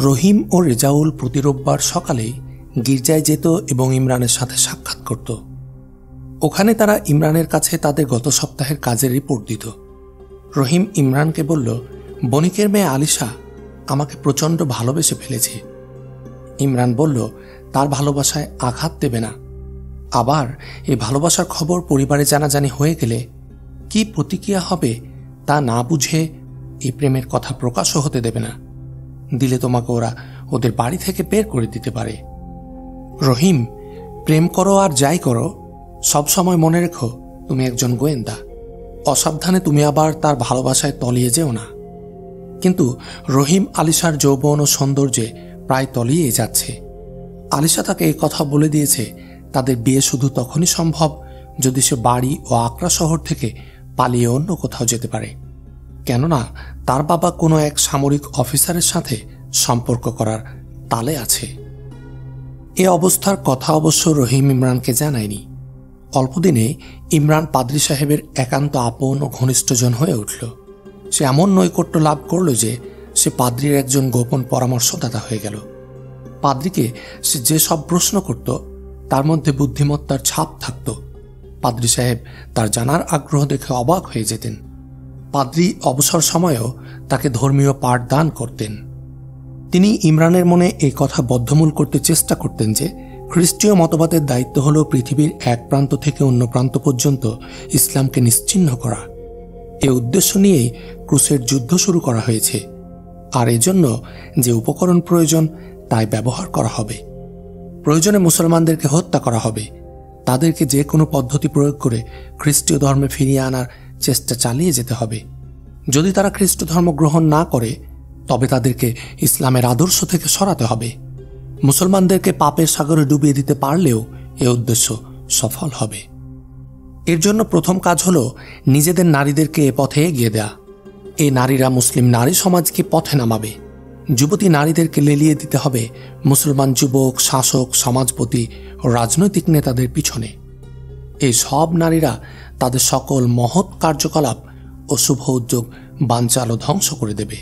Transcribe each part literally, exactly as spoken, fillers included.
রহিম ও রেজাউল প্রতি রোববার সকালেই গির্জায় যেত এবং ইমরানের সাথে সাক্ষাৎ করত। ওখানে তারা ইমরানের কাছে তাদের গত সপ্তাহের কাজের রিপোর্ট দিত। রহিম ইমরানকে বলল, বণিকের মেয়ে আলিশা আমাকে প্রচণ্ড ভালোবেসে ফেলেছে। ইমরান বলল, তার ভালোবাসায় আঘাত দেবে না। আবার এই ভালোবাসার খবর পরিবারে জানাজানি হয়ে গেলে কি প্রতিক্রিয়া হবে তা না বুঝে এই প্রেমের কথা প্রকাশও হতে দেবে না। দিলে তোমাকে ওরা ওদের বাড়ি থেকে বের করে দিতে পারে। রহিম, প্রেম করো আর যাই করো, সব সময় মনে রেখো তুমি একজন গোয়েন্দা। অসাবধানে তুমি আবার তার ভালোবাসায় তলিয়ে যেও না। কিন্তু রহিম আলিশার যৌবন ও সৌন্দর্যে প্রায় তলিয়ে যাচ্ছে। আলিশা তাকে এই কথা বলে দিয়েছে তাদের বিয়ে শুধু তখনই সম্ভব যদি সে বাড়ি ও আকরা শহর থেকে পালিয়ে অন্য কোথাও যেতে পারে, কেননা তার বাবা কোনো এক সামরিক অফিসারের সাথে সম্পর্ক করার তালে আছে। এ অবস্থার কথা অবশ্য রহিম ইমরানকে জানায়নি। অল্পদিনে ইমরান পাদ্রী সাহেবের একান্ত আপন ও ঘনিষ্ঠজন হয়ে উঠল। সে এমন নৈকট্য লাভ করল যে সে পাদ্রীর একজন গোপন পরামর্শদাতা হয়ে গেল। পাদ্রীকে সে যে সব প্রশ্ন করত তার মধ্যে বুদ্ধিমত্তার ছাপ থাকত। পাদ্রী সাহেব তার জানার আগ্রহ দেখে অবাক হয়ে যেতেন। পাদ্রী অবসর সময়েও তাকে ধর্মীয় পাঠ দান করতেন। তিনি ইমরানের মনে এই কথা বদ্ধমূল করতে চেষ্টা করতেন যে খ্রিস্টীয় মতবাদের দায়িত্ব হল পৃথিবীর এক প্রান্ত থেকে অন্য প্রান্ত পর্যন্ত ইসলামকে নিশ্চিহ্ন করা। এ উদ্দেশ্য নিয়েই ক্রুসের যুদ্ধ শুরু করা হয়েছে, আর এজন্য যে উপকরণ প্রয়োজন তাই ব্যবহার করা হবে। প্রয়োজনে মুসলমানদেরকে হত্যা করা হবে। তাদেরকে যে কোনো পদ্ধতি প্রয়োগ করে খ্রিস্টীয় ধর্মে ফিরিয়ে আনার চেষ্টা চালিয়ে যেতে হবে। যদি তারা খ্রিস্ট ধর্ম গ্রহণ না করে তবে তাদেরকে ইসলামের আদর্শ থেকে সরাতে হবে। মুসলমানদেরকে পাপের সাগরে ডুবিয়ে দিতে পারলেও এ উদ্দেশ্য সফল হবে। এর জন্য প্রথম কাজ হল নিজেদের নারীদেরকে এ পথে এগিয়ে দেয়া। এই নারীরা মুসলিম নারী সমাজকে পথে নামাবে। যুবতী নারীদেরকে লেলিয়ে দিতে হবে মুসলমান যুবক, শাসক, সমাজপতি ও রাজনৈতিক নেতাদের পিছনে। এই সব নারীরা তাদের সকল মহৎ কার্যকলাপ ও শুভ উদ্যোগ বানচাল ও ধ্বংস করে দেবে।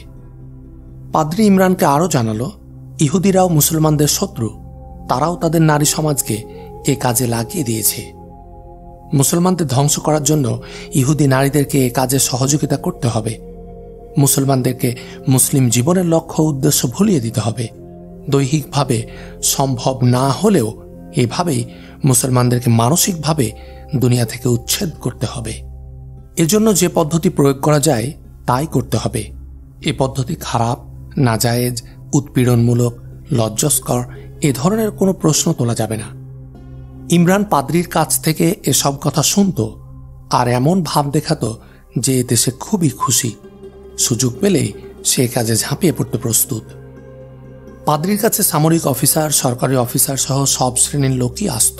পাদ্রী ইমরানকে আরও জানালো, ইহুদিরাও মুসলমানদের শত্রু। তারাও তাদের নারী সমাজকে এ কাজে লাগিয়ে দিয়েছে। মুসলমানদের ধ্বংস করার জন্য ইহুদি নারীদেরকে এ কাজে সহযোগিতা করতে হবে। মুসলমানদেরকে মুসলিম জীবনের লক্ষ্য উদ্দেশ্য ভুলিয়ে দিতে হবে। দৈহিকভাবে সম্ভব না হলেও এভাবেই মুসলমানদেরকে মানসিকভাবে দুনিয়া থেকে উচ্ছেদ করতে হবে। এজন্য যে পদ্ধতি প্রয়োগ করা যায় তাই করতে হবে। এ পদ্ধতি খারাপ, নাজায়েজ, উৎপীড়নমূলক, লজ্জাস্কর এ ধরনের কোনো প্রশ্ন তোলা যাবে না। ইমরান পাদ্রীর কাছ থেকে এসব কথা শুনত আর এমন ভাব দেখাতো যে এতে সে খুবই খুশি। সুযোগ পেলেই সে কাজে ঝাঁপিয়ে পড়তে প্রস্তুত। পাদ্রীর কাছে সামরিক অফিসার, সরকারি অফিসার সহ সব শ্রেণীর লোকই আসত।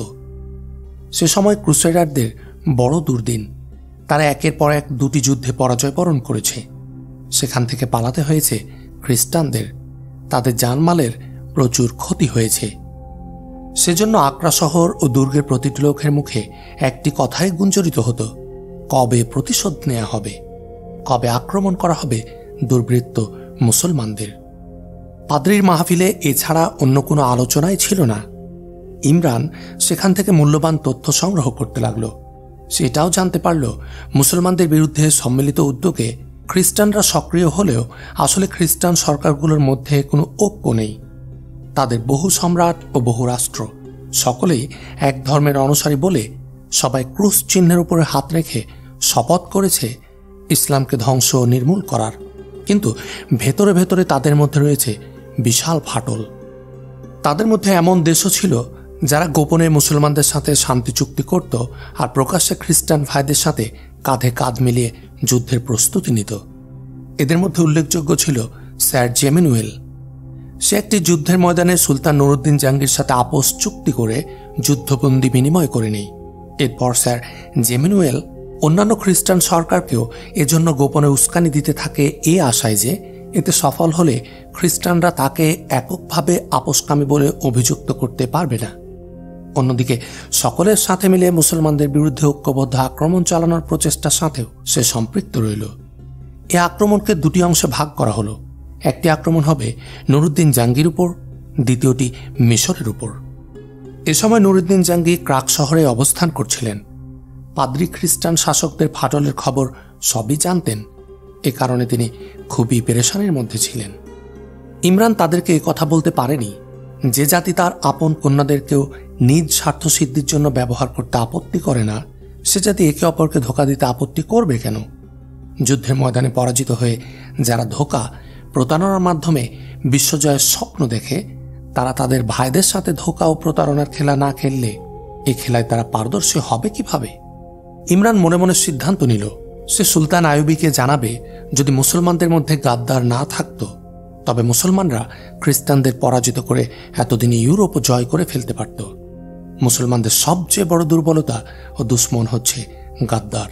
সে সময় ক্রুসেডারদের বড় দুর্দিন। তারা একের পর এক দুটি যুদ্ধে পরাজয় বরণ করেছে। সেখান থেকে পালাতে হয়েছে খ্রিস্টানদের। তাদের জানমালের প্রচুর ক্ষতি হয়েছে। সেজন্য আকরা শহর ও দুর্গের প্রতিটি লোকের মুখে একটি কথাই গুঞ্জরিত হতো, কবে প্রতিশোধ নেওয়া হবে, কবে আক্রমণ করা হবে দুর্বৃত্ত মুসলমানদের। পাদ্রীর মাহফিলে এছাড়া অন্য কোনো আলোচনাই ছিল না। ইমরান সেখান থেকে মূল্যবান তথ্য সংগ্রহ করতে লাগল। সেটাও জানতে পারল মুসলমানদের বিরুদ্ধে সম্মিলিত উদ্যোগে খ্রিস্টানরা সক্রিয় হলেও আসলে খ্রিস্টান সরকারগুলোর মধ্যে কোনো ঐক্য নেই। তাদের বহু সম্রাট ও বহু রাষ্ট্র, সকলেই এক ধর্মের অনুসারী বলে সবাই ক্রুশ চিহ্নের উপরে হাত রেখে শপথ করেছে ইসলামকে ধ্বংস ও নির্মূল করার। কিন্তু ভেতরে ভেতরে তাদের মধ্যে রয়েছে বিশাল ফাটল। তাদের মধ্যে এমন দেশও ছিল যারা গোপনে মুসলমানদের সাথে শান্তি চুক্তি করত আর প্রকাশ্যে খ্রিস্টান ভাইদের সাথে কাঁধে কাঁধ মিলিয়ে যুদ্ধের প্রস্তুতি নিত। এদের মধ্যে উল্লেখযোগ্য ছিল স্যার জেমিনুয়েল। সে একটি যুদ্ধের ময়দানে সুলতান নুরউদ্দিন জাহাঙ্গীর সাথে আপোষ চুক্তি করে যুদ্ধবন্দি বিনিময় করে নেই। এরপর স্যার জেমিনুয়েল অন্যান্য খ্রিস্টান সরকারকেও এজন্য গোপনে উস্কানি দিতে থাকে এই আশায় যে এতে সফল হলে খ্রিস্টানরা তাকে এককভাবে আপোষকামী বলে অভিযুক্ত করতে পারবে না। অন্যদিকে সকলের সাথে মিলে মুসলমানদের বিরুদ্ধে ঐক্যবদ্ধ আক্রমণ চালানোর প্রচেষ্টার সাথেও সে সম্পৃক্ত রইল। এ আক্রমণকে দুটি অংশে ভাগ করা হলো। একটি আক্রমণ হবে নুরুদ্দিন জাঙ্গির উপর, দ্বিতীয়টি মিশরের উপর। এ সময় নুরুদ্দিন জাঙ্গি ক্রাক শহরে অবস্থান করছিলেন। পাদ্রী খ্রিস্টান শাসকদের ফাটলের খবর সবই জানতেন। এ কারণে তিনি খুবই পেরেশানির মধ্যে ছিলেন। ইমরান তাদেরকে কথা বলতে পারেনি যে জাতি তার আপন কন্যাদেরকেও নিজ স্বার্থ সিদ্ধির জন্য ব্যবহার করতে আপত্তি করে না, সে জাতি একে অপরকে ধোঁকা দিতে আপত্তি করবে কেন? যুদ্ধের ময়দানে পরাজিত হয়ে যারা ধোঁকা প্রতারণার মাধ্যমে বিশ্বজয়ের স্বপ্ন দেখে, তারা তাদের ভাইদের সাথে ধোঁকা ও প্রতারণার খেলা না খেললে এই খেলায় তারা পারদর্শী হবে কিভাবে? ইমরান মনে মনে সিদ্ধান্ত নিল সে সুলতান আইয়ুবীকে জানাবে যদি মুসলমানদের মধ্যে গাদ্দার না থাকত তবে মুসলমানরা খ্রিস্টানদের পরাজিত করে এতদিনে ইউরোপ জয় করে ফেলতে পারত। মুসলমানদের সবচেয়ে বড় দুর্বলতা ও দুশ্মন হচ্ছে গাদ্দার।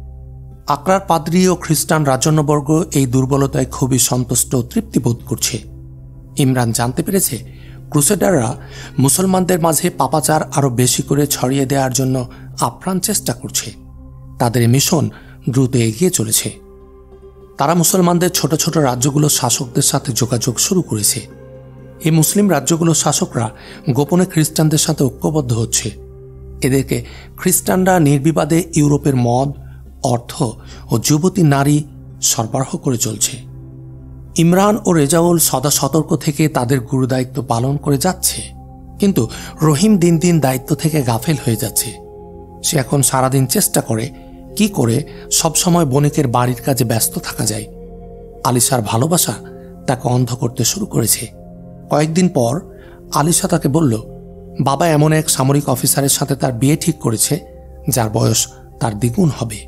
আকরার পাদ্রী ও খ্রিস্টান রাজন্যবর্গ এই দুর্বলতায় খুবই সন্তুষ্ট ও তৃপ্তিবোধ করছে। ইমরান জানতে পেরেছে ক্রুসেডাররা মুসলমানদের মাঝে পাপাচার আরও বেশি করে ছড়িয়ে দেওয়ার জন্য আপ্রাণ চেষ্টা করছে। তাদের মিশন দ্রুত এগিয়ে চলেছে। তারা মুসলমানদের ছোট ছোট রাজ্যগুলোর শাসকদের সাথে যোগাযোগ শুরু করেছে। এই মুসলিম রাজ্যগুলোর শাসকরা গোপনে খ্রিস্টানদের সাথে ঐক্যবদ্ধ হচ্ছে। এদেরকে খ্রিস্টানরা নির্বিবাদে ইউরোপের মদ, অর্থ ও যুবতী নারী সরবরাহ করে চলছে। ইমরান ও রেজাউল সদা সতর্ক থেকে তাদের গুরুদায়িত্ব পালন করে যাচ্ছে, কিন্তু রহিম দিন দিন দায়িত্ব থেকে গাফেল হয়ে যাচ্ছে। সে এখন সারাদিন চেষ্টা করে কি করে সবসময় বণিকের বাড়ির কাজে ব্যস্ত থাকা যায়। আলিশার ভালোবাসা তাকে অন্ধ করতে শুরু করেছে। কয়েকদিন পর আলিশা তাকে বলল বাবা এমন এক সামরিক অফিসারের সাথে তার বিয়ে ঠিক করেছে যার বয়স তার দ্বিগুণ হবে।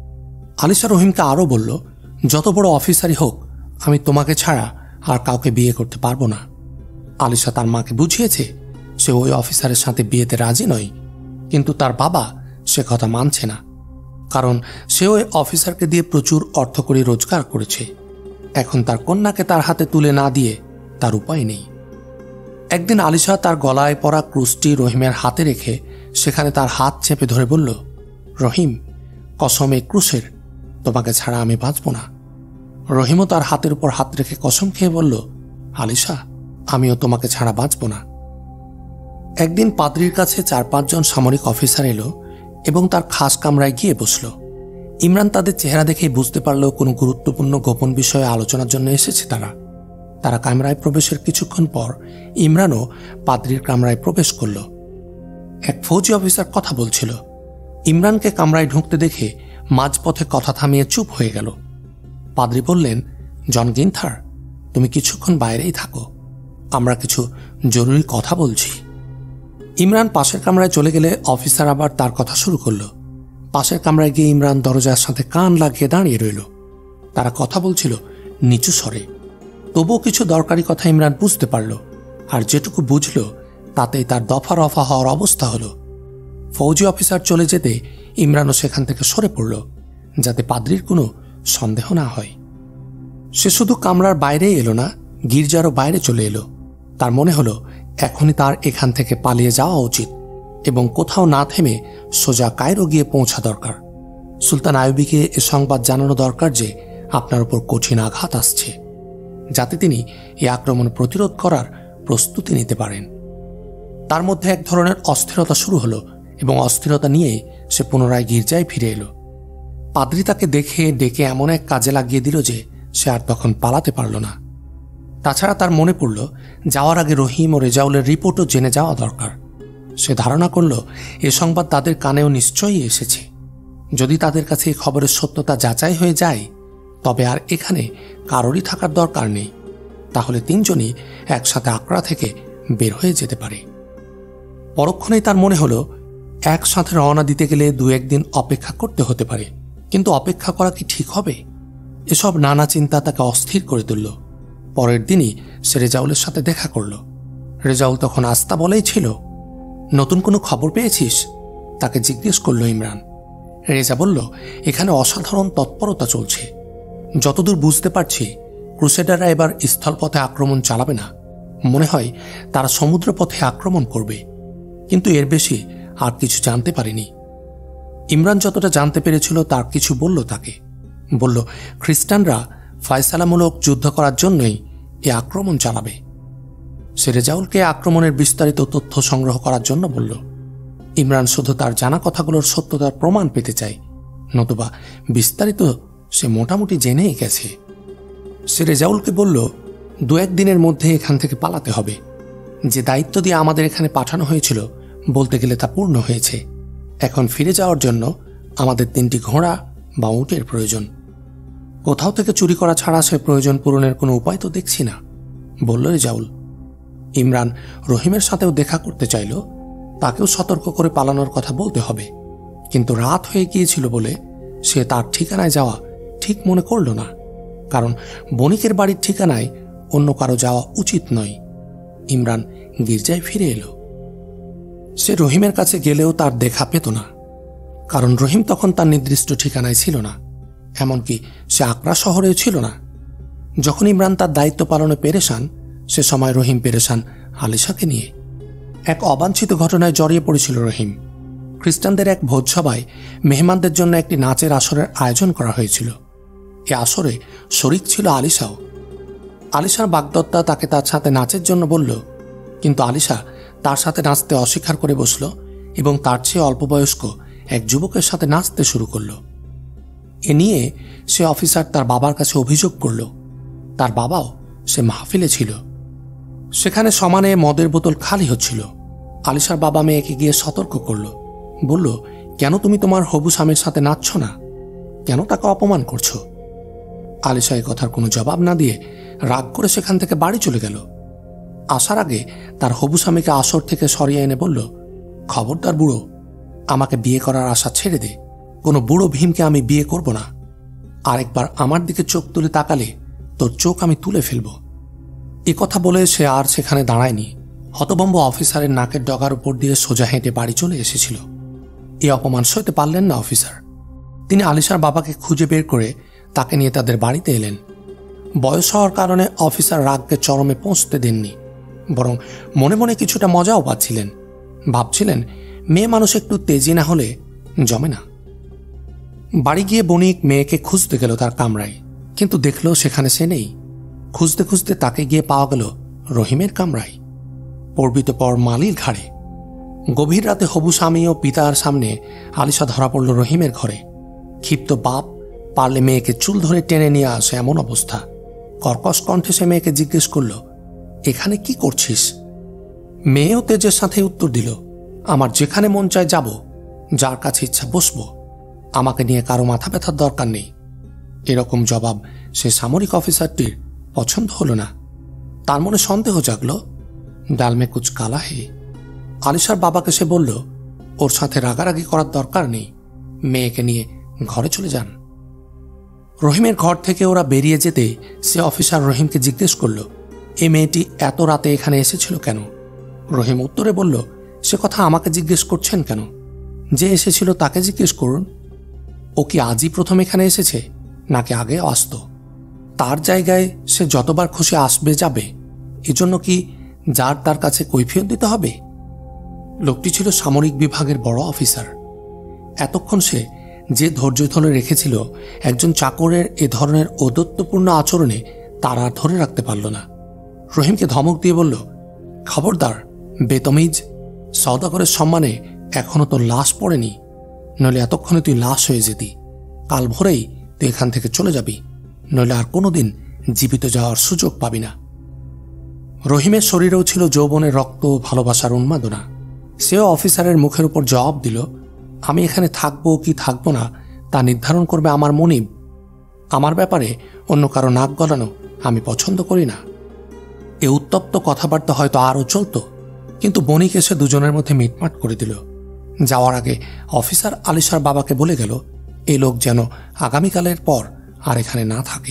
আলিশা রহিমকে আরও বলল যত বড় অফিসারই হোক আমি তোমাকে ছাড়া আর কাউকে বিয়ে করতে পারবো না। আলিশা তার মাকে বুঝিয়েছে সে ওই অফিসারের সাথে বিয়েতে রাজি নয়, কিন্তু তার বাবা সে কথা মানছে না, কারণ সে ওই অফিসারকে দিয়ে প্রচুর অর্থকড়ি রোজগার করেছে। এখন তার কন্যাকে তার হাতে তুলে না দিয়ে তার উপায় নেই। একদিন আলিশা তার গলায় পরা ক্রুশটি রহিমের হাতে রেখে সেখানে তার হাত চেপে ধরে বলল, রহিম, কসমে ক্রুশের, তোমাকে ছাড়া আমি বাঁচব না। রহিমও তার হাতের উপর হাত রেখে কসম খেয়ে বলল, আলিশা, আমিও তোমাকে ছাড়া বাঁচব না। একদিন পাদ্রীর কাছে চার পাঁচজন সামরিক অফিসার এলো এবং তার খাস কামরায় গিয়ে বসল। ইমরান তাদের চেহারা দেখেই বুঝতে পারল কোনো গুরুত্বপূর্ণ গোপন বিষয়ে আলোচনার জন্য এসেছে তারা। তারা কামরায় প্রবেশের কিছুক্ষণ পর ইমরানও পাদ্রীর কামরায় প্রবেশ করল। এক ফৌজি অফিসার কথা বলছিল। ইমরানকে কামরায় ঢুকতে দেখে মাঝপথে কথা থামিয়ে চুপ হয়ে গেল। পাদ্রী বললেন, জন গিন্থার, তুমি কিছুক্ষণ বাইরেই থাকো, আমরা কিছু জরুরি কথা বলছি। ইমরান পাশের কামরায় চলে গেলে অফিসার আবার তার কথা শুরু করল। পাশের কামরায় গিয়ে ইমরান দরজার সাথে কান লাগিয়ে দাঁড়িয়ে রইল। তারা কথা বলছিল নিচু স্বরে, তবুও কিছু দরকারি কথা ইমরান বুঝতে পারল, আর যেটুকু বুঝল তাতেই তার দফা রফা হওয়ার অবস্থা হলো। ফৌজি অফিসার চলে যেতে ইমরানও সেখান থেকে সরে পড়ল, যাতে পাদ্রীর কোনো সন্দেহ না হয়। সে শুধু কামরার বাইরেই এলো না, গির্জারও বাইরে চলে এলো। তার মনে হলো এখনই তার এখান থেকে পালিয়ে যাওয়া উচিত এবং কোথাও না থেমে সোজা কায়রো গিয়ে পৌঁছা দরকার। সুলতান আইয়ুবীকে এ সংবাদ জানানো দরকার যে আপনার উপর কঠিন আঘাত আসছে, যাতে তিনি এই আক্রমণ প্রতিরোধ করার প্রস্তুতি নিতে পারেন। তার মধ্যে এক ধরনের অস্থিরতা শুরু হলো এবং অস্থিরতা নিয়ে সে পুনরায় গির্জায় ফিরে এলো। পাদ্রী তাকে দেখে ডেকে এমন এক কাজে লাগিয়ে দিল যে সে আর তখন পালাতে পারল না। তাছাড়া তার মনে পড়ল যাওয়ার আগে রহিম ও রেজাউলের রিপোর্টও জেনে যাওয়া দরকার। সে ধারণা করল এ সংবাদ তাদের কানেও নিশ্চয়ই এসেছে। যদি তাদের কাছে এই খবরের সত্যতা যাচাই হয়ে যায় তবে আর এখানে কারোরই থাকার দরকার নেই। তাহলে তিনজনই একসাথে আকরা থেকে বের হয়ে যেতে পারে। পরক্ষণেই তার মনে হলো একসাথে রওনা দিতে গেলে দু একদিন অপেক্ষা করতে হতে পারে, কিন্তু অপেক্ষা করা কি ঠিক হবে? এসব নানা চিন্তা তাকে অস্থির করে তুলল। পরের দিনই সে রেজাউলের সাথে দেখা করল। রেজাউল তখন আস্তা বলেই ছিল। নতুন কোনো খবর পেয়েছিস? তাকে জিজ্ঞেস করল ইমরান। রেজা বলল, এখানে অসাধারণ তৎপরতা চলছে। যতদূর বুঝতে পারছি ক্রুসেডাররা এবার স্থলপথে আক্রমণ চালাবে না। মনে হয় তারা সমুদ্রপথে আক্রমণ করবে, কিন্তু এর বেশি আর কিছু জানতে পারিনি। ইমরান যতটা জানতে পেরেছিল তার কিছু বলল তাকে। বলল, খ্রিস্টানরা ফয়সালামূলক যুদ্ধ করার জন্যই এ আক্রমণ চালাবে। সে রেজাউলকে আক্রমণের বিস্তারিত তথ্য সংগ্রহ করার জন্য বলল। ইমরান শুধু তার জানা কথাগুলোর সত্যতার প্রমাণ পেতে চায়, নতুবা বিস্তারিত সে মোটামুটি জেনেই গেছে। সে রেজাউলকে বলল, দু একদিনের মধ্যে এখান থেকে পালাতে হবে। যে দায়িত্ব দিয়ে আমাদের এখানে পাঠানো হয়েছিল বলতে গেলে তা পূর্ণ হয়েছে। এখন ফিরে যাওয়ার জন্য আমাদের তিনটি ঘোড়া বা উটের প্রয়োজন। কোথাও থেকে চুরি করা ছাড়া সে প্রয়োজন পূরণের কোনো উপায় তো দেখছি না, বলল রেজাউল। ইমরান রহিমের সাথেও দেখা করতে চাইল, তাকেও সতর্ক করে পালানোর কথা বলতে হবে, কিন্তু রাত হয়ে গিয়েছিল বলে সে তার ঠিকানায় যাওয়া ঠিক মনে করল না, কারণ বণিকের বাড়ির ঠিকানায় অন্য কারো যাওয়া উচিত নয়। ইমরান গির্জায় ফিরে এলো। সে রহিমের কাছে গেলেও তার দেখা পেত না, কারণ রহিম তখন তার নির্দিষ্ট ঠিকানায় ছিল না, এমনকি সে আকরা শহরেও ছিল না। যখন ইমরান তার দায়িত্ব পালনে পেরেশান, সে সময় রহিম পেরেশান আলিশাকে নিয়ে। এক অবাঞ্ছিত ঘটনায় জড়িয়ে পড়েছিল রহিম। খ্রিস্টানদের এক ভোজসভায় মেহমানদের জন্য একটি নাচের আসরের আয়োজন করা হয়েছিল। এ আসরে শরিক ছিল আলিশাও। আলিশার বাগদত্তা তাকে তার সাথে নাচের জন্য বলল, কিন্তু আলিশা তার সাথে নাচতে অস্বীকার করে বসল এবং তার চেয়ে অল্প বয়স্ক এক যুবকের সাথে নাচতে শুরু করল। এ নিয়ে সে অফিসার তার বাবার কাছে অভিযোগ করল। তার বাবাও সে মাহফিলে ছিল। সেখানে সমানে মদের বোতল খালি হচ্ছিল। আলিশার বাবা মেয়েকে গিয়ে সতর্ক করল, বলল, কেন তুমি তোমার হবু স্বামীর সাথে নাচছ না? কেন তাকে অপমান করছো? আলিশা এ কথার কোনো জবাব না দিয়ে রাগ করে সেখান থেকে বাড়ি চলে গেল। আসার আগে তার হবু স্বামীকে আসর থেকে সরিয়ে এনে বলল, খবরদার বুড়ো, আমাকে বিয়ে করার আশা ছেড়ে দে। কোনো বুড়ো ভীমকে আমি বিয়ে করব না। আরেকবার আমার দিকে চোখ তুলে তাকালে তোর চোখ আমি তুলে ফেলব। এ কথা বলে সে আর সেখানে দাঁড়ায়নি। হতভম্ব অফিসারের নাকের ডগার উপর দিয়ে সোজা হেঁটে বাড়ি চলে এসেছিল। এ অপমান সইতে পারলেন না অফিসার। তিনি আলিশার বাবাকে খুঁজে বের করে তাকে নিয়ে তাদের বাড়িতে এলেন। বয়স হওয়ার কারণে অফিসার রাগকে চরমে পৌঁছতে দেননি, বরং মনে মনে কিছুটা মজাও পাচ্ছিলেন। ভাবছিলেন, মেয়ে মানুষ একটু তেজি না হলে জমে না। বাড়ি গিয়ে বণিক মেয়েকে খুঁজতে গেল তার কামরায়, কিন্তু দেখল সেখানে সে নেই। খুঁজতে খুঁজতে তাকে গিয়ে পাওয়া গেল রহিমের কামরায়, পর্বিত পর মালির ঘাড়ে। গভীর রাতে হবু স্বামী ও পিতার সামনে আলিশা ধরা পড়ল রহিমের ঘরে। ক্ষিপ্ত বাপ পারলে মেয়েকে চুল ধরে টেনে নিয়ে আসে এমন অবস্থা। কর্কশ কণ্ঠে সে মেয়েকে জিজ্ঞেস করল, এখানে কি করছিস? মেয়েও তেজের সাথে উত্তর দিল, আমার যেখানে মন চায় যাব, যার কাছে ইচ্ছা বসবো, আমাকে নিয়ে কারো মাথা ব্যথার দরকার নেই। এরকম জবাব সে সামরিক অফিসারটির পছন্দ হল না। তার মনে সন্দেহ জাগল, ডালমে কুচ কালা হে। আলিশার বাবাকে সে বলল, ওর সাথে রাগারাগি করার দরকার নেই, মেয়েকে নিয়ে ঘরে চলে যান। রহিমের ঘর থেকে ওরা বেরিয়ে যেতে সে অফিসার রহিমকে জিজ্ঞেস করল, এ মেয়েটি এত রাতে এখানে এসেছিল কেন? রহিম উত্তরে বলল, সে কথা আমাকে জিজ্ঞেস করছেন কেন? যে এসেছিল তাকে জিজ্ঞেস করুন। ও কি আজই প্রথম এখানে এসেছে, নাকি আগেও আসত? তার জায়গায় সে যতবার খুশি আসবে যাবে, এজন্য কি যার তার কাছে কৈফিয়ত দিতে হবে? লোকটি ছিল সামরিক বিভাগের বড় অফিসার। এতক্ষণ সে যে ধৈর্য ধরে রেখেছিল একজন চাকরের এ ধরনের ঔদ্ধত্যপূর্ণ আচরণে তার আর ধরে রাখতে পারল না। রহিমকে ধমক দিয়ে বলল, খবরদার বেতমিজ, সওদাগরের সম্মানে এখনো তোর লাশ পড়েনি, নইলে এতক্ষণে তুই লাশ হয়ে যেতি। কাল ভোরেই তুই এখান থেকে চলে যাবি, নইলে আর কোনোদিন জীবিত যাওয়ার সুযোগ পাবি না। রহিমের শরীরেও ছিল যৌবনের রক্ত, ভালোবাসার উন্মাদনা। সেও অফিসারের মুখের উপর জবাব দিল, আমি এখানে থাকবো কি থাকবো না তা নির্ধারণ করবে আমার মনিব। আমার ব্যাপারে অন্য কারো নাক গলানো আমি পছন্দ করি না। এ উত্তপ্ত কথাবার্তা হয়তো আরও চলত, কিন্তু বণিক এসে দুজনের মধ্যে মিটমাট করে দিল। যাওয়ার আগে অফিসার আলিশার বাবাকে বলে গেল, এই লোক যেন আগামীকালের পর আর এখানে না থাকে।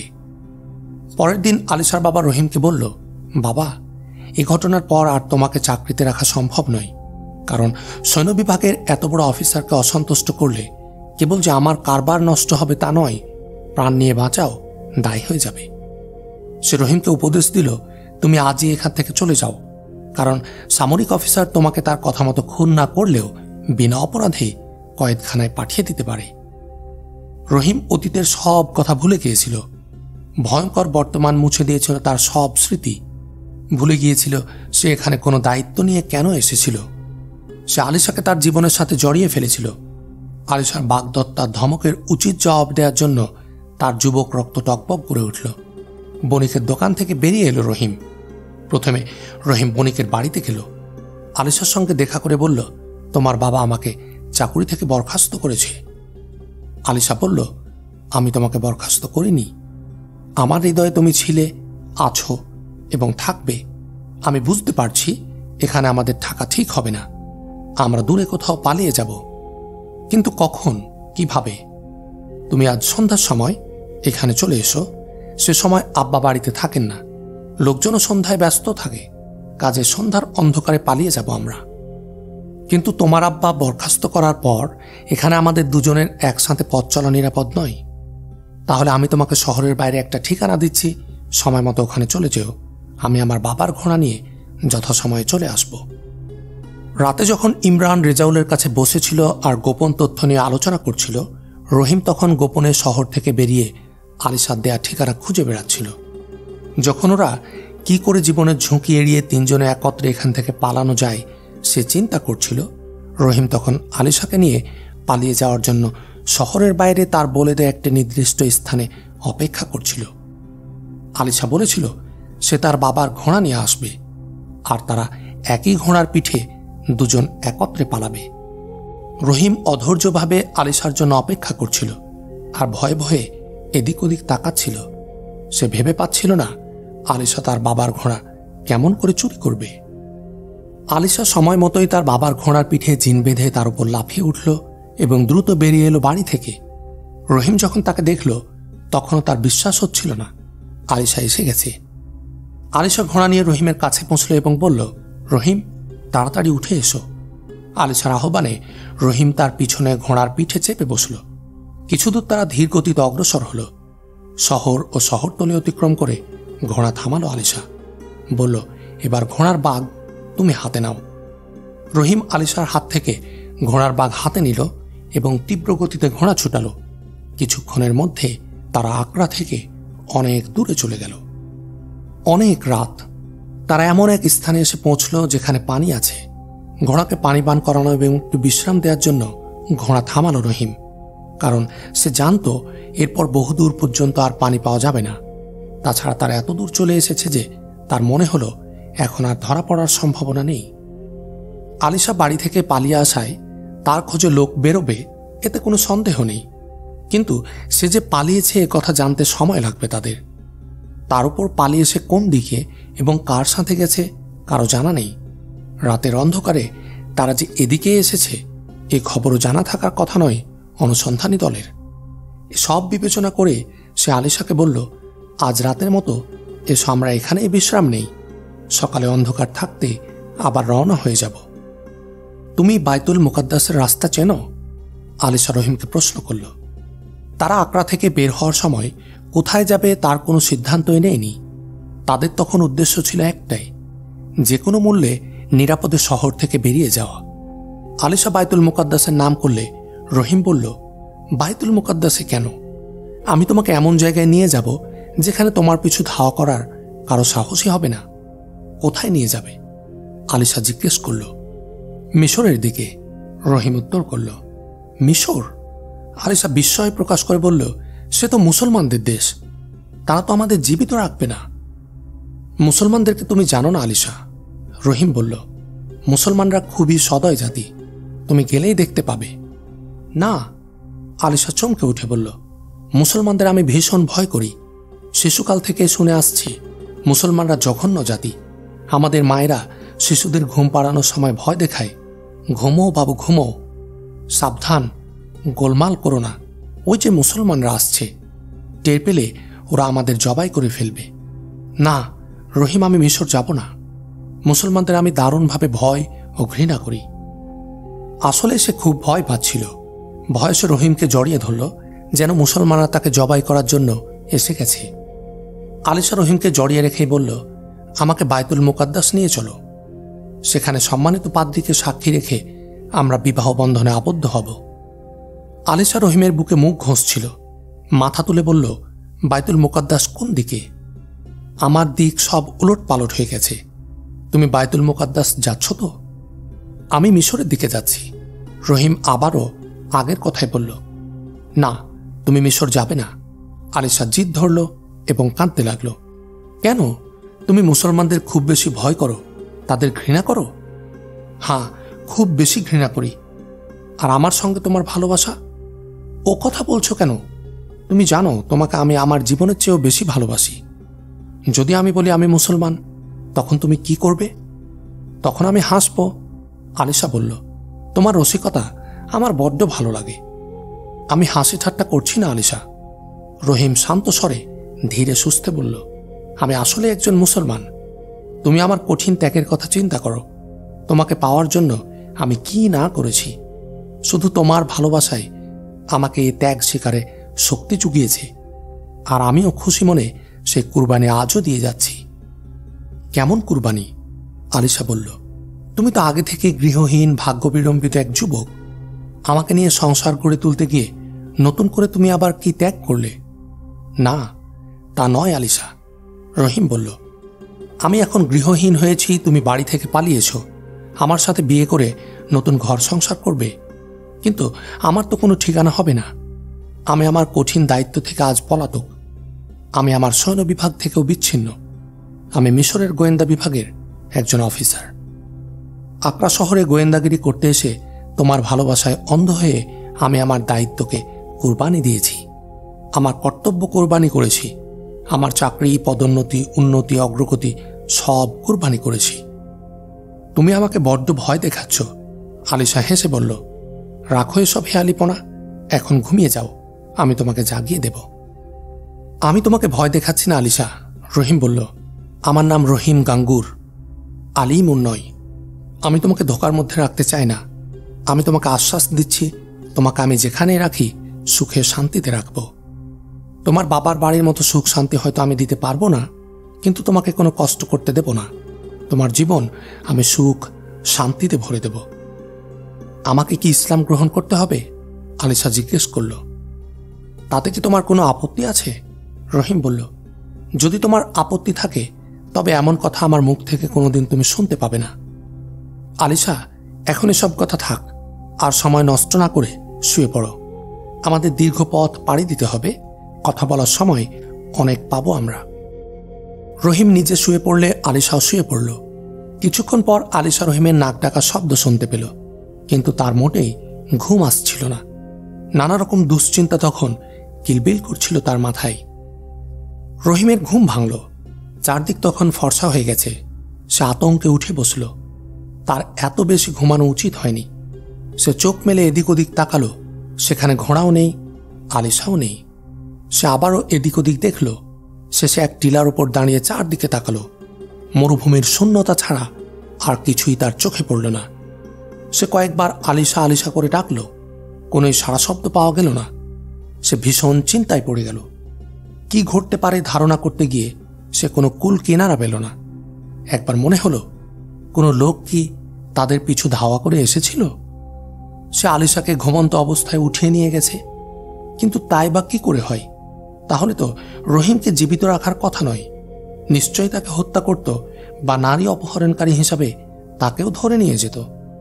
পরের দিন আলিশার বাবা রহিমকে বলল, বাবা, এই ঘটনার পর আর তোমাকে চাকরিতে রাখা সম্ভব নয়, কারণ সৈন্য বিভাগের এত বড় অফিসারকে অসন্তুষ্ট করলে কেবল যে আমার কারবার নষ্ট হবে তা নয়, প্রাণ নিয়ে বাঁচাও দায় হয়ে যাবে। সে রহিমকে উপদেশ দিল, তুমি আজই এখান থেকে চলে যাও, কারণ সামরিক অফিসার তোমাকে তার কথা মতো খুন না করলেও বিনা অপরাধে কয়েদখানায় পাঠিয়ে দিতে পারে। রহিম অতীতের সব কথা ভুলে গিয়েছিল। ভয়ঙ্কর বর্তমান মুছে দিয়েছিল তার সব স্মৃতি। ভুলে গিয়েছিল সে এখানে কোনো দায়িত্ব নিয়ে কেন এসেছিল। সে আলিশাকে তার জীবনের সাথে জড়িয়ে ফেলেছিল। আলিশার বাগদত্তার ধমকের উচিত জবাব দেওয়ার জন্য তার যুবক রক্ত টকবক করে উঠল। বণিকের দোকান থেকে বেরিয়ে এলো রহিম। প্রথমে রহিম বণিকের বাড়িতে গেল। আলিশার সঙ্গে দেখা করে বলল, তোমার বাবা আমাকে চাকুরি থেকে বরখাস্ত করেছে। আলিশা বলল, আমি তোমাকে বরখাস্ত করিনি। আমার হৃদয়ে তুমি ছিলে, আছো এবং থাকবে। আমি বুঝতে পারছি এখানে আমাদের থাকা ঠিক হবে না। আমরা দূরে কোথাও পালিয়ে যাব, কিন্তু কখন, কিভাবে? তুমি আজ সন্ধ্যার সময় এখানে চলে এসো। সে সময় আব্বা বাড়িতে থাকেন না, লোকজনও সন্ধ্যায় ব্যস্ত থাকে। কাজে সন্ধ্যার অন্ধকারে পালিয়ে যাব আমরা। কিন্তু তোমার আব্বা বরখাস্ত করার পর এখানে আমাদের দুজনের একসাথে পথ চলা নিরাপদ নয়। তাহলে আমি তোমাকে শহরের বাইরে একটা ঠিকানা দিচ্ছি, সময় মতো ওখানে চলে যেও। আমি আমার বাবার ঘোড়া নিয়ে যথাসময়ে চলে আসব। রাতে যখন ইমরান রেজাউলের কাছে বসেছিল আর গোপন তথ্য নিয়ে আলোচনা করছিল, রহিম তখন গোপনে শহর থেকে বেরিয়ে আলিশার দেয়া ঠিকানা খুঁজে বেড়াচ্ছিল। যখন ওরা কি করে জীবনের ঝুঁকি এড়িয়ে তিনজনে একত্রে এখান থেকে পালানো যায় সে চিন্তা করছিল, রহিম তখন আলিশাকে নিয়ে পালিয়ে যাওয়ার জন্য শহরের বাইরে তার বলে দেয়া একটি নির্দিষ্ট স্থানে অপেক্ষা করছিল। আলিশা বলেছিল সে তার বাবার ঘোড়া নিয়ে আসবে, আর তারা একই ঘোড়ার পিঠে দুজন একত্রে পালাবে। রহিম অধৈর্যভাবে আলিশার জন্য অপেক্ষা করছিল আর ভয়ে ভয়ে এদিক ওদিক তাকাচ্ছিল। সে ভেবে পাচ্ছিল না আলিশা তার বাবার ঘোড়া কেমন করে চুরি করবে। আলিশা সময় মতোই তার বাবার ঘোড়ার পিঠে জিন বেঁধে তার উপর লাফিয়ে উঠল এবং দ্রুত বেরিয়ে এলো বাড়ি থেকে। রহিম যখন তাকে দেখল তখনও তার বিশ্বাস হচ্ছিল না আলিশা এসে গেছে। আলিশা ঘোড়া নিয়ে রহিমের কাছে পৌঁছল এবং বলল, রহিম, তাড়াতাড়ি উঠে এসো। আলিশার আহ্বানে রহিম তার পিছনে ঘোড়ার পিঠে চেপে বসল। কিছুদূর তারা ধীর গতিতে অগ্রসর হল। শহর ও শহরতলি অতিক্রম করে ঘোড়া থামালো আলিশা। বলল, এবার ঘোড়ার বাগ তুমি হাতে নাও। রহিম আলিশার হাত থেকে ঘোড়ার বাগ হাতে নিল এবং তীব্র গতিতে ঘোড়া ছুটালো। কিছুক্ষণের মধ্যে তারা আকরা থেকে অনেক দূরে চলে গেল। অনেক রাত। তারা এমন এক স্থানে এসে পৌঁছল যেখানে পানি আছে। ঘোড়াকে পানি পান করানো এবং একটু বিশ্রাম দেওয়ার জন্য ঘোড়া থামালো রহিম, কারণ সে জানত এরপর বহুদূর পর্যন্ত আর পানি পাওয়া যাবে না। তাছাড়া তারা এত দূর চলে এসেছে যে তার মনে হলো এখন আর ধরা পড়ার সম্ভাবনা নেই। আলিশা বাড়ি থেকে পালিয়ে আসায় তার খোঁজে লোক বেরোবে এতে কোনো সন্দেহ নেই, কিন্তু সে যে পালিয়েছে এ কথা জানতে সময় লাগবে তাদের। তার উপর পালিয়ে সে কোন দিকে এবং কার সাথে গেছে কারো জানা নেই। রাতের অন্ধকারে তারা যে এদিকে এসেছে এ খবরও জানা থাকার কথা নয় অনুসন্ধানী দলের। সব বিবেচনা করে সে আলিশাকে বলল, আজ রাতের মতো এসো, আমরা এখানেই বিশ্রাম নেই। সকালে অন্ধকার থাকতে আবার রওনা হয়ে যাব। তুমি বাইতুল মুকাদ্দাসের রাস্তা চেনো? আলিশা রহিমকে প্রশ্ন করল। তারা আকরা থেকে বের হওয়ার সময় কোথায় যাবে তার কোনো সিদ্ধান্তই নেয়নি। তাদের তখন উদ্দেশ্য ছিল একটাই, যে কোনো মূল্যে নিরাপদে শহর থেকে বেরিয়ে যাওয়া। আলিশা বাইতুল মুকাদ্দাসের নাম করলে রহিম বলল, বাইতুল মুকাদ্দাসে কেন? আমি তোমাকে এমন জায়গায় নিয়ে যাব যেখানে তোমার পিছু ধাওয়া করার কারো সাহসী হবে না। কোথায় নিয়ে যাবে? আলিশা জিজ্ঞেস করল। মিশরের দিকে, রহিম উত্তর করল। মিশর? আলিশা বিস্ময় প্রকাশ করে বলল, সে তো মুসলমানদের দেশ, তারা তো আমাদের জীবিত রাখবে না। মুসলমানদেরকে তুমি জানো না আলিশা, রহিম বলল। মুসলমানরা খুবই সদয় জাতি, তুমি গেলেই দেখতে পাবে। না, আলিশা চমকে উঠে বলল, মুসলমানদের আমি ভীষণ ভয় করি। শিশুকাল থেকে শুনে আসছি মুসলমানরা জঘন্য জাতি। আমাদের মায়েরা শিশুদের ঘুম পাড়ানোর সময় ভয় দেখায়, ঘুমো বাবু ঘুমো, সাবধান, গোলমাল করো না, ওই যে মুসলমানরা আসছে, টের পেলে ওরা আমাদের জবাই করে ফেলবে। না রহিম, আমি মিশর যাব না। মুসলমানদের আমি দারুণভাবে ভয় ও ঘৃণা করি। আসলে সে খুব ভয় পাচ্ছিল। ভয়ে সে রহিমকে জড়িয়ে ধরল, যেন মুসলমানরা তাকে জবাই করার জন্য এসে গেছে। আলিশা রহিমকে জড়িয়ে রেখেই বলল, আমাকে বাইতুল মুকাদ্দাস নিয়ে চলো। সেখানে সম্মানিত পাদ্রীকে সাক্ষী রেখে আমরা বিবাহ বন্ধনে আবদ্ধ হব। আলিশা রহিমের বুকে মুখ ঘষছিল, মাথা তুলে বলল, বাইতুল মুকাদ্দাস কোন দিকে? আমার দিক সব উলট পালট হয়ে গেছে। তুমি বাইতুল মুকাদ্দাস যাচ্ছ তো? আমি মিশরের দিকে যাচ্ছি। রহিম আবারও আগের কথাই বলল। না, তুমি মিশর যাবে না। আলিশা জিদ ধরল এবং কাঁদতে লাগল। কেন? তুমি মুসলমানদের খুব বেশি ভয় করো, তাদের ঘৃণা করো? হ্যাঁ, খুব বেশি ঘৃণা করি। আর আমার সঙ্গে তোমার ভালোবাসা? ও কথা বলছো কেন? তুমি জানো তোমাকে আমি আমার জীবনের চেয়েও বেশি ভালোবাসি। যদি আমি বলি আমি মুসলমান, তখন তুমি কি করবে? তখন আমি হাসব। আলিশা বলল, তোমার রসিকতা আমার বড্ড ভালো লাগে। আমি হাসি ঠাট্টা করছি না আলিশা। রহিম শান্ত স্বরে ধীরে সুস্থে বলল, আমি আসলে একজন মুসলমান। তুমি আমার কঠিন ত্যাগের কথা চিন্তা করো। তোমাকে পাওয়ার জন্য আমি কি না করেছি। শুধু তোমার ভালোবাসায় আমাকে এই ত্যাগ শিকারে শক্তি জুগিয়েছে, আর আমিও খুশি মনে সেই কুরবানি আজও দিয়ে যাচ্ছি। কেমন কুরবানি? আলিশা বলল, তুমি তো আগে থেকে গৃহহীন ভাগ্য বিড়ম্বিত এক যুবক। আমাকে নিয়ে সংসার গড়ে তুলতে গিয়ে নতুন করে তুমি আবার কি ত্যাগ করলে? না, তা নয় আলিশা। রহিম বলল, আমি এখন গৃহহীন হয়েছি, তুমি বাড়ি থেকে পালিয়েছ, আমার সাথে বিয়ে করে নতুন ঘর সংসার করবে। কিন্তু আমার তো কোনো ঠিকানা হবে না। আমি আমার কঠিন দায়িত্ব থেকে আজ পলাতক। আমি আমার সৈন্য বিভাগ থেকেও বিচ্ছিন্ন। আমি মিশরের গোয়েন্দা বিভাগের একজন অফিসার। আকরা শহরে গোয়েন্দাগিরি করতে এসে তোমার ভালোবাসায় অন্ধ হয়ে আমি আমার দায়িত্বকে কুরবানি দিয়েছি। আমার কর্তব্য কুরবানি করেছি। আমার চাকরি, পদোন্নতি, উন্নতি, অগ্রগতি সব কুরবানি করেছি। তুমি আমাকে বড্ড ভয় দেখাচ্ছ। আলিশা হেসে বলল, রাখো এসব হেয়ালিপনা, এখন ঘুমিয়ে যাও, আমি তোমাকে জাগিয়ে দেব। আমি তোমাকে ভয় দেখাচ্ছি না আলিশা। রহিম বলল, আমার নাম রহিম গাঙ্গুর, আলিমুন নয়। আমি তোমাকে ধোকার মধ্যে রাখতে চাই না। আমি তোমাকে আশ্বাস দিচ্ছি, তোমাকে আমি যেখানে রাখি সুখে শান্তিতে রাখব। তোমার বাবার বাড়ির মতো সুখ শান্তি হয়তো আমি দিতে পারবো না, কিন্তু তোমাকে কোনো কষ্ট করতে দেব না। তোমার জীবন আমি সুখ শান্তিতে ভরে দেব। আমাকে কি ইসলাম গ্রহণ করতে হবে? আলিশা জিজ্ঞেস করল। তাতে কি তোমার কোনো আপত্তি আছে? রহিম বলল, যদি তোমার আপত্তি থাকে তবে এমন কথা আমার মুখ থেকে কোনোদিন তুমি শুনতে পাবে না। আলিশা, এখন এসব কথা থাক, আর সময় নষ্ট না করে শুয়ে পড়ো। আমাদের দীর্ঘ পথ পাড়ি দিতে হবে, কথা বলার সময় অনেক পাবো আমরা। রহিম নিজে শুয়ে পড়লে আলিশাও শুয়ে পড়ল। কিছুক্ষণ পর আলিশা রহিমের নাক ডাকা শব্দ শুনতে পেল, কিন্তু তার মোটেই ঘুম আসছিল না। নানা রকম দুশ্চিন্তা তখন কিলবিল করছিল তার মাথায়। রহিমের ঘুম ভাঙল। চারদিক তখন ফর্সা হয়ে গেছে। সে আতঙ্কে উঠে বসল। তার এত বেশি ঘুমানো উচিত হয়নি। সে চোখ মেলে এদিক ওদিক তাকালো। সেখানে ঘোড়াও নেই, আলিশাও নেই। সে আবারও এদিক ওদিক দেখল। শেষে এক টিলার উপর দাঁড়িয়ে চারদিকে তাকালো। মরুভূমির শূন্যতা ছাড়া আর কিছুই তার চোখে পড়ল না। সে কয়েকবার আলিশা আলিশা করে ডাকল, কোনো সাড়া শব্দ পাওয়া গেল না। সে ভীষণ চিন্তায় পড়ে গেল। কি ঘটতে পারে ধারণা করতে গিয়ে সে কোনো কুল কিনারা পেল না। একবার মনে হলো কোনো লোক কি তাদের পিছু ধাওয়া করে এসেছিল। সে আলিশাকে ঘুমন্ত অবস্থায় উঠিয়ে নিয়ে গেছে, কিন্তু তাই বা কি করে হয়? তাহলে তো রহিমকে জীবিত রাখার কথা নয়। নিশ্চয়ই তাকে হত্যা করত বা নারী অপহরণকারী হিসাবে তাকেও ধরে নিয়ে যেত।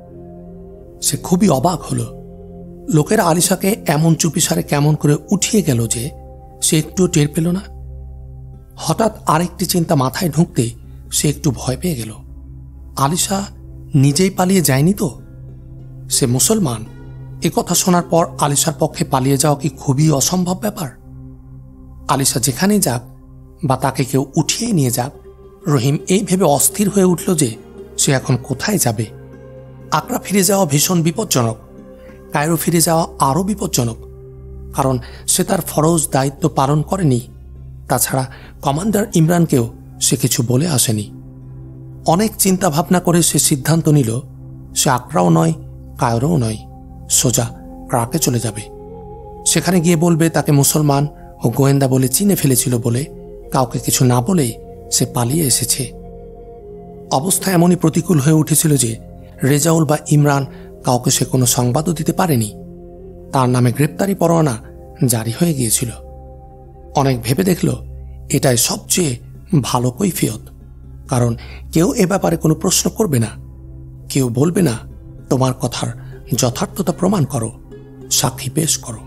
সে খুবই অবাক হলো। লোকেরা আলিশাকে এমন চুপিসারে কেমন করে উঠিয়ে গেল যে সে একটুও টের পেল না। হঠাৎ আরেকটি চিন্তা মাথায় ঢুকতে সে একটু ভয় পেয়ে গেল। আলিশা নিজেই পালিয়ে যায়নি তো? সে মুসলমান। এ কথা শোনার পর আলিশার পক্ষে পালিয়ে যাওয়া কি খুবই অসম্ভব ব্যাপার? আলিশা যেখানেই যাক বা তাকে কেউ উঠিয়ে নিয়ে যাক, রহিম এই ভেবে অস্থির হয়ে উঠল যে সে এখন কোথায় যাবে। আকরা ফিরে যাওয়া ভীষণ বিপজ্জনক। কায়রো ফিরে যাওয়া আরও বিপজ্জনক, কারণ সে তার ফরজ দায়িত্ব পালন করেনি। তাছাড়া কমান্ডার ইমরানকেও সে কিছু বলে আসেনি। অনেক চিন্তা ভাবনা করে সে সিদ্ধান্ত নিল সে আকরাও নয়, কায়রোও নয়, সোজা ক্রাকে চলে যাবে। সেখানে গিয়ে বলবে তাকে মুসলমান ও গোয়েন্দা বলে চিনে ফেলেছিল বলে কাউকে কিছু না বলেই সে পালিয়ে এসেছে। অবস্থা এমনই প্রতিকূল হয়ে উঠেছিল যে রেজাউল বা ইমরান কাউকে সে কোনো সংবাদও দিতে পারেনি। তার নামে গ্রেপ্তারি পরোয়ানা জারি হয়ে গিয়েছিল। অনেক ভেবে দেখল এটাই সবচেয়ে ভালো কৈফিয়ত, কারণ কেউ এ ব্যাপারে কোনো প্রশ্ন করবে না, কেউ বলবে না তোমার কথার যথার্থতা প্রমাণ করো, সাক্ষী পেশ করো।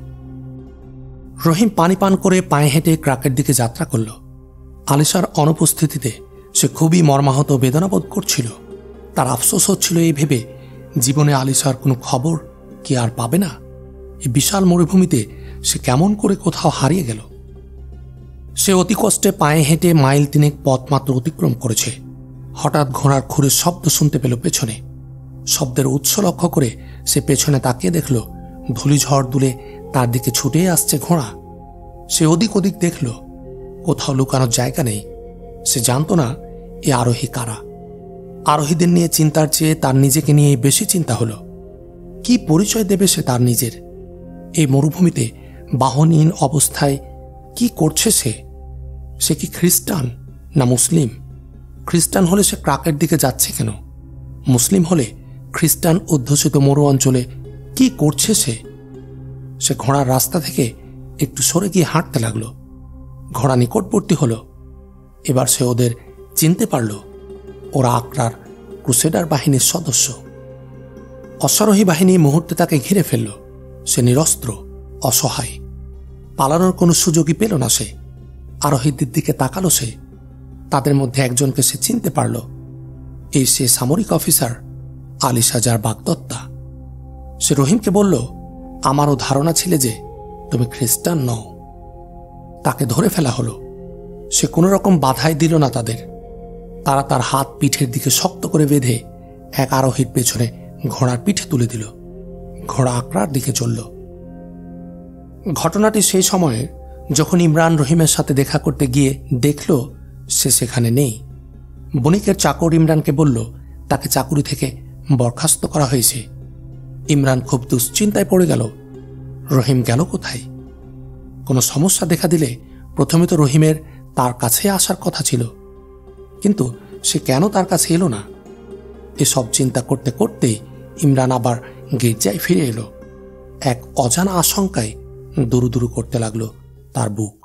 রহিম পানি পান করে পায়ে হেঁটে ক্রাকের দিকে যাত্রা করল। আলিশার অনুপস্থিতিতে সে খুবই মর্মাহত বেদনাবোধ করছিল। তার আফসোস হচ্ছিল এই ভেবে জীবনে আলিশার কোনো খবর কি আর পাবে না। এই বিশাল মরুভূমিতে সে কেমন করে কোথাও হারিয়ে গেল। সে অতি কষ্টে পায়ে হেঁটে মাইল তিনেক পথ মাত্র অতিক্রম করেছে। হঠাৎ ঘোড়ার খুরের শব্দ শুনতে পেল পেছনে। শব্দের উৎস লক্ষ্য করে সে পেছনে তাকিয়ে দেখল ধূলিঝড় দুলে তার দিকে ছুটে আসছে ঘোড়া। সে ওদিক ওদিক দেখল, কোথাও লুকানোর জায়গা নেই। সে জানত না এ আরোহী কারা। আরোহীদের নিয়ে চিন্তার চেয়ে তার নিজেকে নিয়ে বেশি চিন্তা হলো। কি পরিচয় দেবে সে তার নিজের? এই মরুভূমিতে বাহনহীন অবস্থায় কি করছে সে? সে কি খ্রিস্টান না মুসলিম? খ্রিস্টান হলে সে ক্রাকের দিকে যাচ্ছে কেন? মুসলিম হলে খ্রিস্টান অধ্যুষিত মরু অঞ্চলে কি করছে সে? সে ঘোড়ার রাস্তা থেকে একটু সরে গিয়ে হাঁটতে লাগল। ঘোড়া নিকটবর্তী হল। এবার সে ওদের চিনতে পারল। ওরা আকরার ক্রুসেডার বাহিনীর সদস্য। অশ্বারোহী বাহিনী মুহূর্তে তাকে ঘিরে ফেলল। সে নিরস্ত্র, অসহায়। পালানোর কোনো সুযোগই পেল না সে। আরোহীদের দিকে তাকালো সে। তাদের মধ্যে একজনকে সে চিনতে পারল। এই সে সামরিক অফিসার আলিশা, যার বাগদত্তা। সে রহিমকে বলল, আমারও ধারণা ছিল যে তুমি খ্রিস্টান নও। তাকে ধরে ফেলা হলো। সে কোনো রকম বাধাই দিল না তাদের। তারা তার হাত পিঠের দিকে শক্ত করে বেঁধে এক আরোহীর পেছনে ঘোড়ার পিঠে তুলে দিল। ঘোড়া আকরার দিকে চলল। ঘটনাটি সেই সময়ে যখন ইমরান রহিমের সাথে দেখা করতে গিয়ে দেখল সে সেখানে নেই। বণিকের চাকর ইমরানকে বলল তাকে চাকুরি থেকে বরখাস্ত করা হয়েছে। ইমরান খুব দুশ্চিন্তায় পড়ে গেল। রহিম গেল কোথায়? কোনো সমস্যা দেখা দিলে প্রথমে তো রহিমের তার কাছে আসার কথা ছিল, কিন্তু সে কেন তার কাছে এলো না? এসব চিন্তা করতে করতে ইমরান আবার গির্জায় ফিরে এলো। এক অজানা আশঙ্কায় দুরু দুরু করতে লাগলো তার বুক।